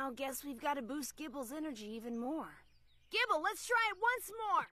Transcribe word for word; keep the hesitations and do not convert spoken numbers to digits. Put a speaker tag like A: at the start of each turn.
A: Now, guess we've got to boost Gibble's energy even more.
B: Gibble, let's try it once more!